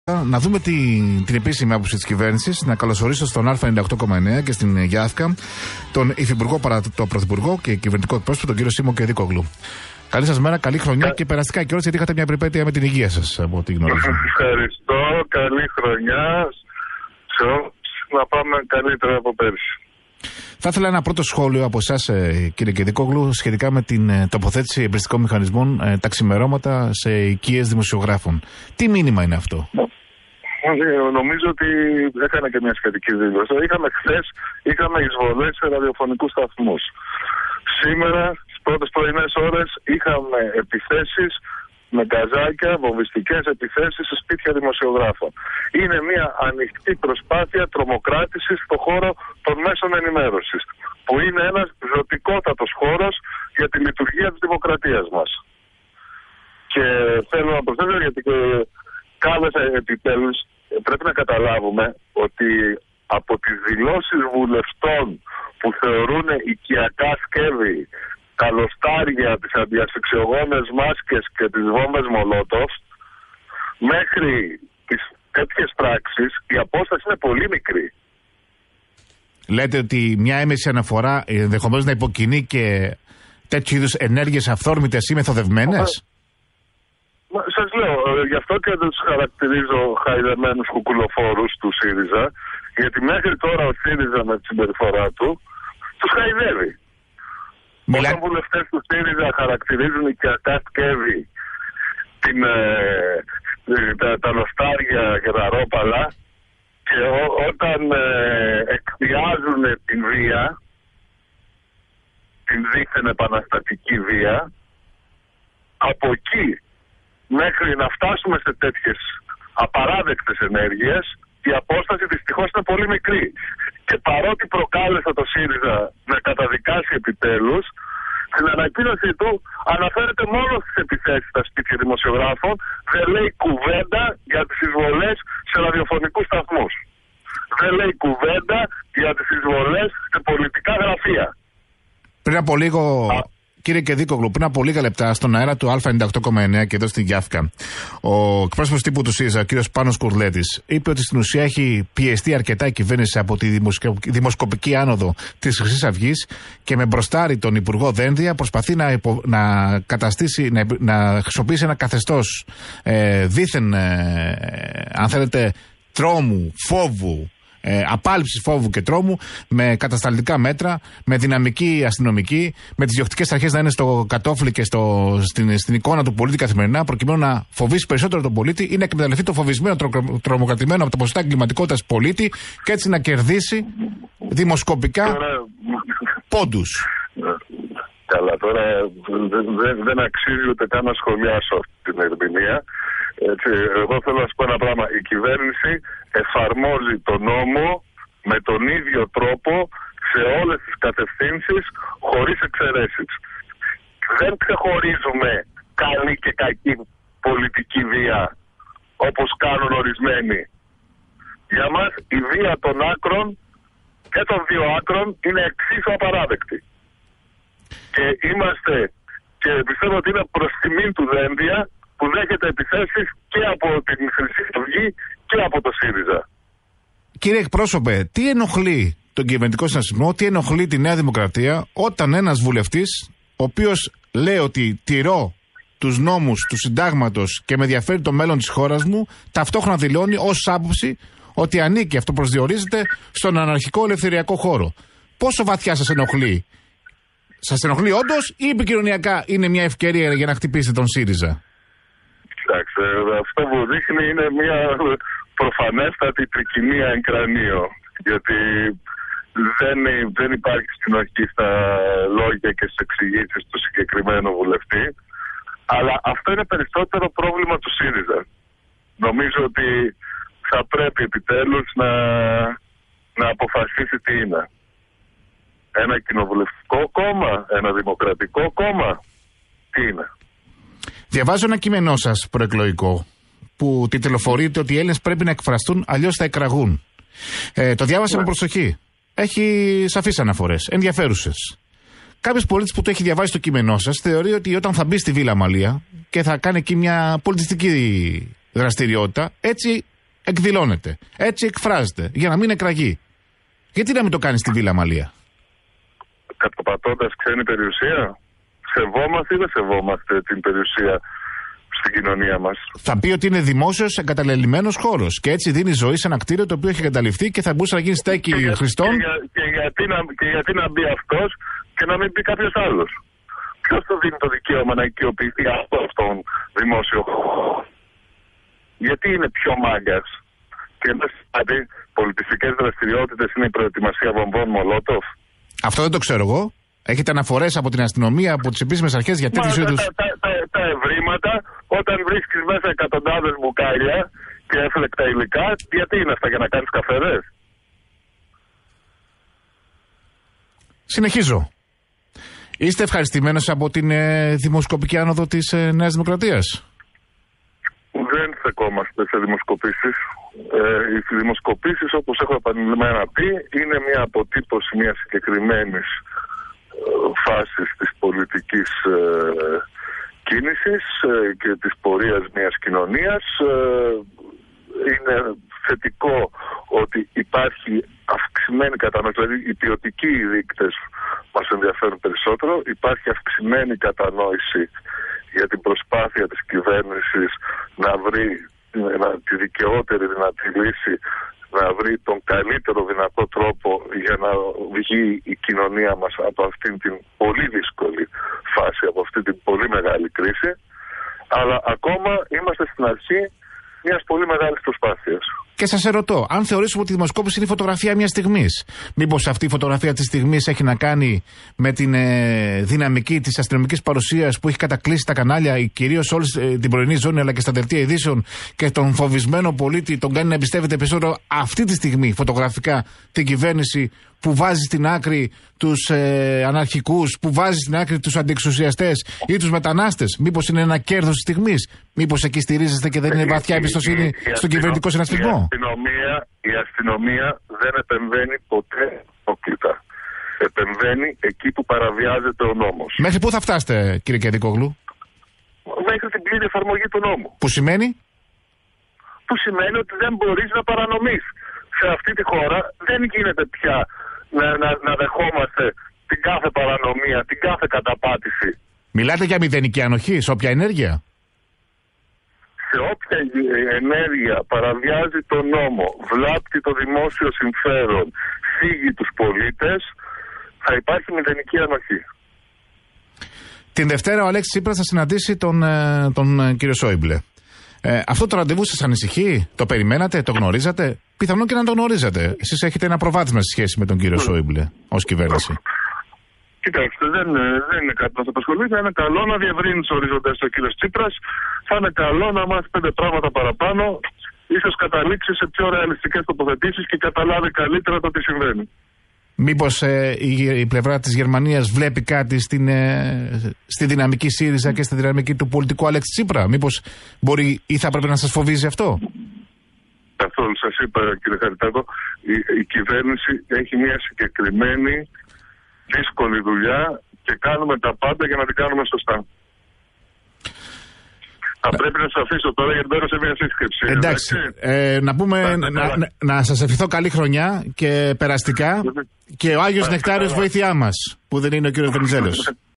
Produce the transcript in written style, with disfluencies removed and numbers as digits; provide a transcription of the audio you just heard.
Να δούμε την επίσημη άποψη της κυβέρνησης. Να καλωσορίσω στον Α98,9 και στην Γιάφκα τον Υφυπουργό παρά το Πρωθυπουργό και κυβερνητικό εκπρόσωπο, τον κύριο Σίμω Κεδίκογλου. Καλή σας μέρα, καλή χρονιά και περαστικά κιόλας, γιατί είχατε μια περιπέτεια με την υγεία σας, από ό,τι γνωρίζω. Ευχαριστώ, καλή χρονιά σε όλους, να πάμε καλύτερα από πέρσι. Θα ήθελα ένα πρώτο σχόλιο από εσάς, κύριε Κεδίκογλου, σχετικά με την τοποθέτηση εμπριστικών μηχανισμών τα ξημερώματα σε οικίες δημοσιογράφων. Τι μήνυμα είναι αυτό? Νομίζω ότι έκανε και μια σχετική δήλωση. Χθες είχαμε εισβολές σε ραδιοφωνικούς σταθμούς. Σήμερα, στις πρώτες πρωινές ώρες, είχαμε επιθέσεις με γκαζάκια, βομβιστικές επιθέσεις σε σπίτια δημοσιογράφων. Είναι μια ανοιχτή προσπάθεια τρομοκράτησης στον χώρο των μέσων ενημέρωσης, που είναι ένας ζωτικότατος χώρος για τη λειτουργία της δημοκρατίας μας. Και θέλω να προσθέσω, γιατί κάλεσα επιτέλους, πρέπει να καταλάβουμε ότι από τις δηλώσεις βουλευτών που θεωρούν οικιακά σκεύη, καλοστάρια, τις αντιασφυξιογόνες μάσκες και τις βόμβες Μολότοφ, μέχρι τις τέτοιες πράξεις η απόσταση είναι πολύ μικρή. Λέτε ότι μια έμεση αναφορά ενδεχομένως να υποκινεί και τέτοιου είδους ενέργειες αυθόρμητες ή μεθοδευμένες? Σας λέω, γι' αυτό και δεν τους χαρακτηρίζω χαϊδεμένους κουκουλοφόρους του ΣΥΡΙΖΑ, γιατί μέχρι τώρα ο ΣΥΡΙΖΑ με τη συμπεριφορά του τους χαϊδεύει. Όταν βουλευτές του ΣΥΡΙΖΑ χαρακτηρίζουν οικιακά σκεύη, τα νοστάρια και τα ρόπαλα, και όταν εκβιάζουν την βία, την δίθεν επαναστατική βία, από εκεί μέχρι να φτάσουμε σε τέτοιες απαράδεκτες ενέργειες, η απόσταση δυστυχώς είναι πολύ μικρή. Και παρότι προκάλεσα το ΣΥΡΙΖΑ να καταδικάσει επιτέλους, στην ανακοίνωσή του αναφέρεται μόνο στις επιθέσεις στα σπίτια δημοσιογράφων, δεν λέει κουβέντα για τις εισβολές σε ραδιοφωνικούς σταθμούς. Δεν λέει κουβέντα για τις εισβολές σε πολιτικά γραφεία. Πριν από λίγο, κύριε Κεδίκογλου, πριν από λίγα λεπτά στον αέρα του Α98,9 και εδώ στην Γιάφκα, ο εκπρόσωπος τύπου του ΣΥΡΙΖΑ, ο κύριος Πάνος Κουρλέτης, είπε ότι στην ουσία έχει πιεστεί αρκετά η κυβέρνηση από τη δημοσκοπική άνοδο της Χρυσής Αυγής και με μπροστάρι τον Υπουργό Δένδια προσπαθεί να χρησιμοποιήσει ένα καθεστώς δίθεν, αν θέλετε, τρόμου, φόβου, απάλυψη φόβου και τρόμου, με κατασταλτικά μέτρα, με δυναμική αστυνομική, με τις διοκτικές αρχές να είναι στο κατόφλι και στην εικόνα του πολίτη καθημερινά, προκειμένου να φοβήσει περισσότερο τον πολίτη ή να εκμεταλλευτεί το φοβισμένο, τρομοκρατημένο από τα ποσοστά εγκληματικότητας πολίτη και έτσι να κερδίσει δημοσκοπικά πόντους. Καλά, τώρα δεν αξίζει ούτε καν να σχολιάσω αυτή την ερμηνεία. Εγώ θέλω να σου πω ένα πράγμα. Η κυβέρνηση εφαρμόζει τον νόμο με τον ίδιο τρόπο σε όλες τις κατευθύνσεις, χωρίς εξαιρέσεις. Δεν ξεχωρίζουμε καλή και κακή πολιτική βία όπως κάνουν ορισμένοι. Για μας η βία των άκρων και των δύο άκρων είναι εξίσου απαράδεκτη. Και και πιστεύω ότι είναι προς τιμήν του Δένδια που δέχεται επιθέσεις και από την Χρυσή Αυγή και από το ΣΥΡΙΖΑ. Κύριε εκπρόσωπε, τι ενοχλεί τον κυβερνητικό συνασπισμό, τι ενοχλεί τη Νέα Δημοκρατία, όταν ένας βουλευτής, ο οποίος λέει ότι τηρώ τους νόμους του συντάγματος και με ενδιαφέρει το μέλλον της χώρας μου, ταυτόχρονα δηλώνει ως άποψη ότι ανήκει, αυτό προσδιορίζεται, στον αναρχικό ελευθεριακό χώρο? Πόσο βαθιά σας ενοχλεί? Σας ενοχλεί όντως ή επικοινωνιακά είναι μια ευκαιρία για να χτυπήσετε τον ΣΥΡΙΖΑ? Κοιτάξτε, αυτό που δείχνει είναι μια προφανέστατη τρικυμία εν κρανίο. Γιατί δεν υπάρχει συνοχή στα λόγια και στις εξηγήσεις του συγκεκριμένου βουλευτή. Αλλά αυτό είναι περισσότερο πρόβλημα του ΣΥΡΙΖΑ. Νομίζω ότι θα πρέπει επιτέλους να αποφασίσει τι είναι. Ένα κοινοβουλευτικό κόμμα, ένα δημοκρατικό κόμμα, τι είναι? Διαβάζω ένα κείμενό σας προεκλογικό που τιτλοφορείται ότι οι Έλληνες πρέπει να εκφραστούν, αλλιώς θα εκραγούν. Το διάβασα με προσοχή. Έχει σαφείς αναφορές, ενδιαφέρουσες. Κάποιος πολίτης που το έχει διαβάσει το κείμενό σας θεωρεί ότι όταν θα μπει στη Βίλα Μαλία και θα κάνει εκεί μια πολιτιστική δραστηριότητα, έτσι εκδηλώνεται. Έτσι εκφράζεται. Για να μην εκραγεί. Γιατί να μην το κάνει στη Βίλα Μαλία? Καταπατώντας ξένη περιουσία. Σεβόμαστε ή δεν σεβόμαστε την περιουσία στην κοινωνία μας? Θα πει ότι είναι δημόσιος εγκαταλελειμμένος χώρος. Και έτσι δίνει ζωή σε ένα κτίριο το οποίο έχει εγκαταλειφθεί και θα μπορούσε να γίνει στέκι χρηστών. Και γιατί να μπει αυτός και να μην μπει κάποιος άλλος? Ποιος του δίνει το δικαίωμα να οικειοποιηθεί αυτό στον δημόσιο χώρο? Γιατί είναι πιο μάγκας? Και δηλαδή πολιτιστικές δραστηριότητες είναι η προετοιμασία βομβών Μολότοφ? Αυτό δεν το ξέρω εγώ. Έχετε αναφορές από την αστυνομία, από τις επίσημες αρχές για τέτοιους είδους? Τα ευρήματα, όταν βρίσκεις μέσα εκατοντάδες μπουκάλια και έφλεκτα υλικά, γιατί είναι αυτά, για να κάνεις καφεδές? Συνεχίζω. Είστε ευχαριστημένος από την δημοσκοπική άνοδο της Νέας Δημοκρατίας? Δεν στεκόμαστε σε δημοσκοπήσεις. Οι δημοσκοπήσεις, όπως έχω επανειλημμένα πει, είναι μια αποτύπωση μιας συγκεκριμένης φάσης της πολιτικής κίνησης και της πορείας μιας κοινωνίας. Είναι θετικό ότι υπάρχει αυξημένη κατανόηση, δηλαδή οι ποιοτικοί δείκτες μας ενδιαφέρουν περισσότερο. Υπάρχει αυξημένη κατανόηση για την προσπάθεια της κυβέρνησης να βρει τη δικαιότερη δυνατή λύση, να βρει τον καλύτερο δυνατό τρόπο για να βγει η κοινωνία μας από αυτήν την πολύ δύσκολη φάση, από αυτή την πολύ μεγάλη κρίση. Αλλά ακόμα είμαστε στην αρχή μιας πολύ μεγάλης προσπάθειας. Και σας ερωτώ, αν θεωρήσουμε ότι η δημοσκόπηση είναι η φωτογραφία μιας στιγμής, μήπως αυτή η φωτογραφία της στιγμής έχει να κάνει με την δυναμική της αστυνομικής παρουσίας που έχει κατακλείσει τα κανάλια, κυρίως όλη την πρωινή ζώνη αλλά και στα δελτία ειδήσεων, και τον φοβισμένο πολίτη τον κάνει να εμπιστεύεται περισσότερο αυτή τη στιγμή φωτογραφικά την κυβέρνηση που βάζει στην άκρη τους αναρχικούς, που βάζει στην άκρη τους αντιεξουσιαστές ή τους μετανάστες? Μήπως είναι ένα κέρδος της στιγμής? Μήπως εκεί στηρίζεστε και δεν είναι βαθιά εμπιστοσύνη στον κυβερνητικό συνασπισμό? Η αστυνομία δεν επεμβαίνει ποτέ όκλητα. Επεμβαίνει εκεί που παραβιάζεται ο νόμος. Μέχρι πού θα φτάσετε, κύριε Κιαδικόγλου? Μέχρι την πλήρη εφαρμογή του νόμου. Που σημαίνει? Που σημαίνει ότι δεν μπορείς να παρανομείς. Σε αυτή τη χώρα δεν γίνεται πια να δεχόμαστε την κάθε παρανομία, την κάθε καταπάτηση. Μιλάτε για μηδενική ανοχή σε όποια ενέργεια? Σε όποια ενέργεια παραβιάζει τον νόμο, βλάπτει το δημόσιο συμφέρον, φύγει τους πολίτες, θα υπάρχει μηδενική ανοχή. Την Δευτέρα ο Αλέξης Τσίπρας θα συναντήσει τον κύριο Σόιμπλε. Αυτό το ραντεβού σας ανησυχεί? Το περιμένατε? Το γνωρίζατε? Πιθανόν και να το γνωρίζατε. Εσείς έχετε ένα προβάδισμα στη σχέση με τον κύριο Σόιμπλε ως κυβέρνηση. Κοιτάξτε, δεν είναι κάτι που μας απασχολεί. Θα είναι καλό να διευρύνει τους ορίζοντες ο κύριος Τσίπρας. Θα είναι καλό να μάθει 5 πράγματα παραπάνω. Ίσως καταλήξει σε πιο ρεαλιστικές τοποθετήσεις και καταλάβει καλύτερα το τι συμβαίνει. Μήπως η πλευρά της Γερμανίας βλέπει κάτι στη δυναμική ΣΥΡΙΖΑ και στη δυναμική του πολιτικού Αλέξη Τσίπρα? Μήπως μπορεί ή θα πρέπει να σας φοβίζει αυτό? Καθόλου, σας είπα κύριε Χαριτάκο, η κυβέρνηση έχει μια συγκεκριμένη δύσκολη δουλειά και κάνουμε τα πάντα για να την κάνουμε σωστά. Θα πρέπει να σας αφήσω τώρα γιατί μπαίνω σε μια σύσκεψη. Εντάξει. Να πούμε, να σας ευχηθώ καλή χρονιά και περαστικά και ο Άγιος Νεκτάριος βοήθειά μας, που δεν είναι ο κύριος Βενιζέλος.